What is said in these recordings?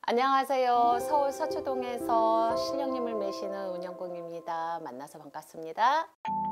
안녕하세요. 서울 서초동에서 신령님을 모시는 운영공입니다. 만나서 반갑습니다.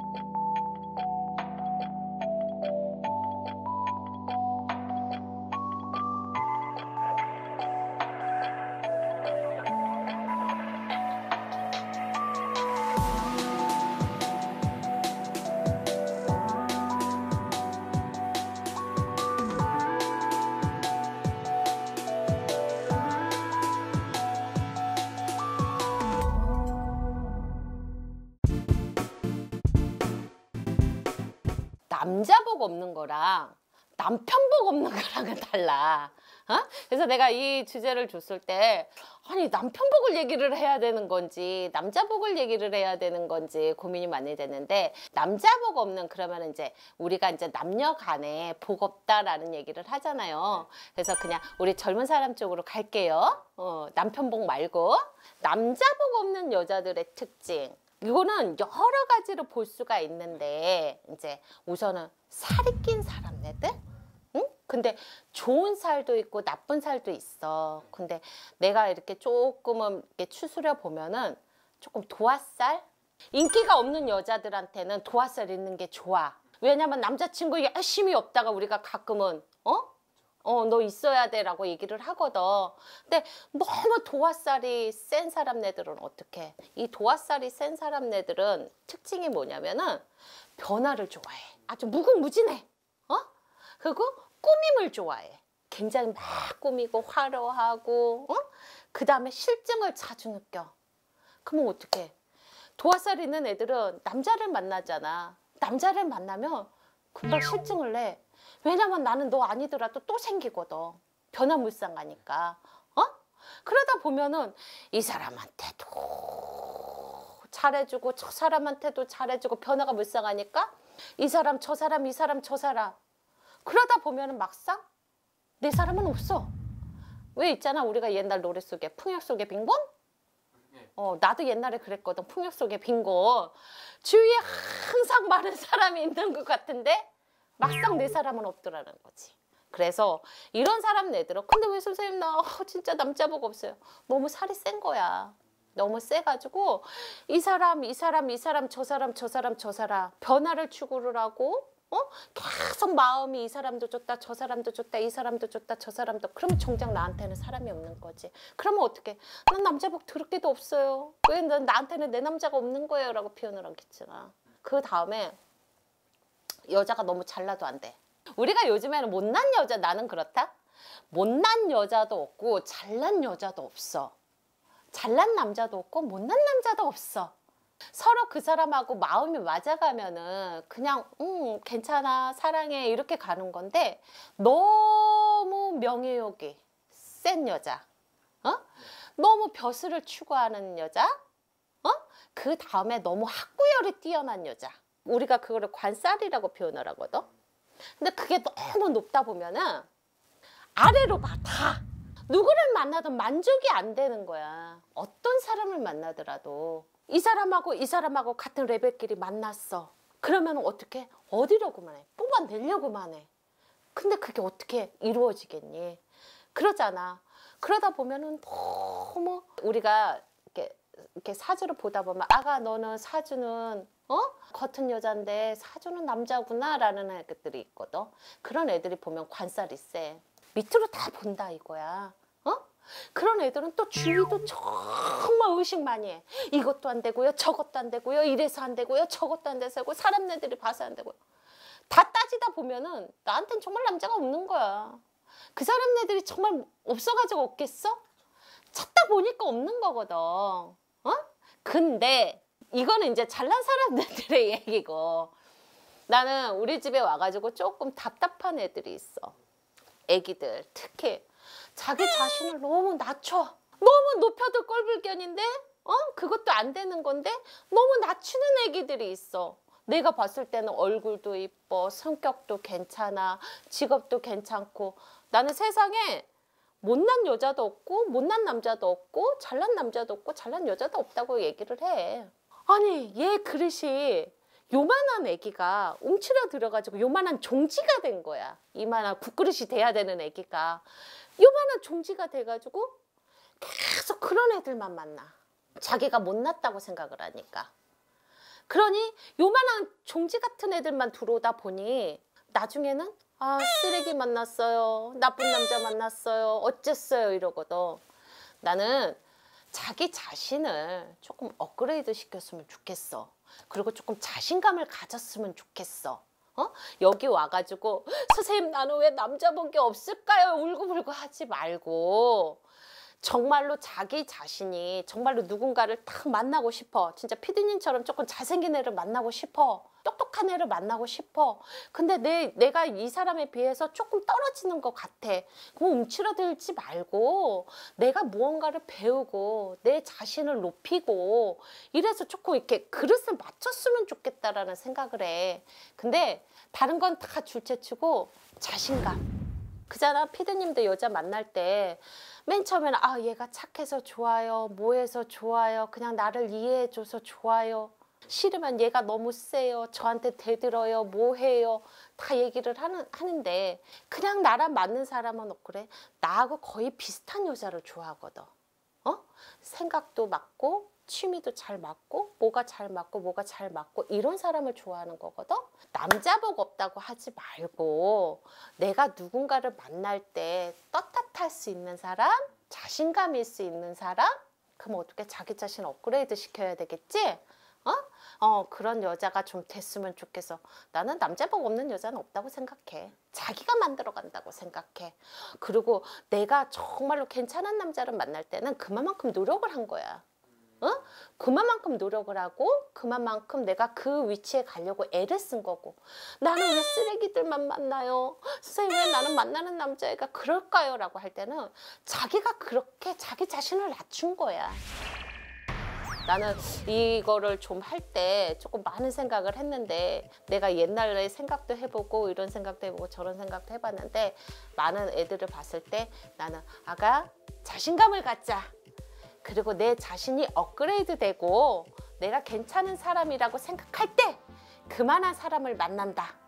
남자 복 없는 거랑 남편 복 없는 거랑은 달라. 그래서 내가 이 주제를 줬을 때 아니 남편 복을 얘기를 해야 되는 건지 남자 복을 얘기를 해야 되는 건지 고민이 많이 되는데, 남자 복 없는, 그러면 이제 우리가 이제 남녀 간에 복 없다라는 얘기를 하잖아요. 그래서 그냥 우리 젊은 사람 쪽으로 갈게요. 남편 복 말고 남자 복 없는 여자들의 특징, 이거는 여러 가지로 볼 수가 있는데, 이제 우선은 살이 낀 사람네들? 응? 근데 좋은 살도 있고 나쁜 살도 있어. 근데 내가 이렇게 조금은 이렇게 추스려 보면은 조금 도화살? 인기가 없는 여자들한테는 도화살 있는 게 좋아. 왜냐면 남자친구 열심히 없다가 우리가 가끔은 너 있어야 돼 라고 얘기를 하거든. 근데 너무 도화살이 센 사람네들은 어떡해? 이 도화살이 센 사람네들은 특징이 뭐냐면은 변화를 좋아해. 아주 무궁무진해. 그리고 꾸밈을 좋아해. 굉장히 막 꾸미고 화려하고, 그 다음에 실증을 자주 느껴. 그러면 어떡해? 도화살 있는 애들은 남자를 만나잖아. 남자를 만나면 금방 실증을 내. 왜냐면 나는 너 아니더라도 또 생기거든. 변화무쌍하니까. 그러다 보면은 이 사람한테도 잘해주고 저 사람한테도 잘해주고 변화가 무쌍하니까 이 사람 저 사람 이 사람 저 사람. 그러다 보면은 막상 내 사람은 없어. 왜 있잖아, 우리가 옛날 노래 속에 풍역 속의 빈곤? 나도 옛날에 그랬거든. 풍역 속의 빈곤. 주위에 항상 많은 사람이 있는 것 같은데 막상 내 사람은 없더라는 거지. 그래서 이런 사람 내들어. 근데 왜 선생님 나 진짜 남자 복 없어요. 너무 살이 센 거야. 너무 세가지고 이 사람 저 사람 변화를 추구를 하고 계속 마음이 이 사람도 좋다 저 사람도 좋다 이 사람도 좋다 저 사람도. 그러면 정작 나한테는 사람이 없는 거지. 그러면 어떡해? 난 남자 복 더럽게도 없어요. 왜 나한테는 내 남자가 없는 거예요? 라고 표현을 하겠잖아. 그 다음에 여자가 너무 잘나도 안 돼. 우리가 요즘에는 못난 여자, 나는 그렇다. 못난 여자도 없고 잘난 여자도 없어. 잘난 남자도 없고 못난 남자도 없어. 서로 그 사람하고 마음이 맞아가면은 그냥 괜찮아 사랑해 이렇게 가는 건데, 너무 명예욕이 센 여자, 너무 벼슬을 추구하는 여자, 그 다음에 너무 학구열이 뛰어난 여자, 우리가 그거를 관살이라고 표현을 하거든. 근데 그게 너무 높다 보면은 아래로 봐. 다 누구를 만나도 만족이 안 되는 거야. 어떤 사람을 만나더라도 이 사람하고 같은 레벨끼리 만났어. 그러면 어떻게 어디로구만 해? 뽑아내려고만 해. 근데 그게 어떻게 이루어지겠니? 그러잖아. 그러다 보면은 너무 우리가 이렇게 사주를 보다 보면 아가 너는 사주는 겉은 여잔데 사주는 남자구나 라는 애들이 있거든. 그런 애들이 보면 관살이 세. 밑으로 다 본다 이거야. 그런 애들은 또 주위도 정말 의식 많이 해. 이것도 안 되고요 저것도 안 되고요 이래서 안 되고요 저것도 안 돼서 하고 사람네들이 봐서 안 되고요. 다 따지다 보면은 나한텐 정말 남자가 없는 거야. 그 사람네들이 정말 없어가지고 없겠어? 찾다 보니까 없는 거거든. 근데 이거는 이제 잘난 사람들의 얘기고, 나는 우리 집에 와가지고 조금 답답한 애들이 있어. 애기들 특히 자기 자신을 너무 낮춰. 너무 높여도 꼴불견인데 그것도 안 되는 건데 너무 낮추는 애기들이 있어. 내가 봤을 때는 얼굴도 이뻐, 성격도 괜찮아, 직업도 괜찮고, 나는 세상에 못난 여자도 없고 못난 남자도 없고 잘난 남자도 없고 잘난 여자도 없다고 얘기를 해. 아니 얘 그릇이 요만한 애기가 움츠려 들어가지고 요만한 종지가 된 거야. 이만한 국그릇이 돼야 되는 애기가 요만한 종지가 돼가지고 계속 그런 애들만 만나. 자기가 못났다고 생각을 하니까. 그러니 요만한 종지 같은 애들만 들어오다 보니 나중에는 아, 쓰레기 만났어요. 나쁜 남자 만났어요. 어쨌어요. 이러거든. 나는 자기 자신을 조금 업그레이드 시켰으면 좋겠어. 그리고 조금 자신감을 가졌으면 좋겠어. 여기 와가지고 선생님 나는 왜 남자 본 게 없을까요? 울고불고 하지 말고 정말로 자기 자신이 정말로 누군가를 딱 만나고 싶어. 진짜 피디님처럼 조금 잘생긴 애를 만나고 싶어. 똑똑한 애를 만나고 싶어. 근데 내가 이 사람에 비해서 조금 떨어지는 것 같아. 그럼 움츠러들지 말고 내가 무언가를 배우고 내 자신을 높이고 이래서 조금 이렇게 그릇을 맞췄으면 좋겠다라는 생각을 해. 근데 다른 건 다 둘째치고 자신감. 그잖아. 피디님도 여자 만날 때 맨 처음에는 아 얘가 착해서 좋아요. 뭐해서 좋아요. 그냥 나를 이해해줘서 좋아요. 싫으면 얘가 너무 세요. 저한테 대들어요. 뭐해요. 다 얘기를 하는데 그냥 나랑 맞는 사람은 그래. 나하고 거의 비슷한 여자를 좋아하거든. 생각도 맞고 취미도 잘 맞고 뭐가 잘 맞고 뭐가 잘 맞고 이런 사람을 좋아하는 거거든. 남자복 없다고 하지 말고 내가 누군가를 만날 때 떳떳할 수 있는 사람, 자신감일 수 있는 사람, 그럼 어떻게 자기 자신 업그레이드 시켜야 되겠지? 그런 여자가 좀 됐으면 좋겠어. 나는 남자복 없는 여자는 없다고 생각해. 자기가 만들어 간다고 생각해. 그리고 내가 정말로 괜찮은 남자를 만날 때는 그만큼 노력을 한 거야. 그만큼 노력을 하고 그만큼 내가 그 위치에 가려고 애를 쓴 거고. 나는 왜 쓰레기들만 만나요? 선생님 왜 나는 만나는 남자애가 그럴까요? 라고 할 때는 자기가 그렇게 자기 자신을 낮춘 거야. 나는 이거를 좀 할 때 조금 많은 생각을 했는데 내가 옛날에 생각도 해보고 이런 생각도 해보고 저런 생각도 해봤는데 많은 애들을 봤을 때 나는 아가 자신감을 갖자. 그리고 내 자신이 업그레이드 되고 내가 괜찮은 사람이라고 생각할 때 그만한 사람을 만난다.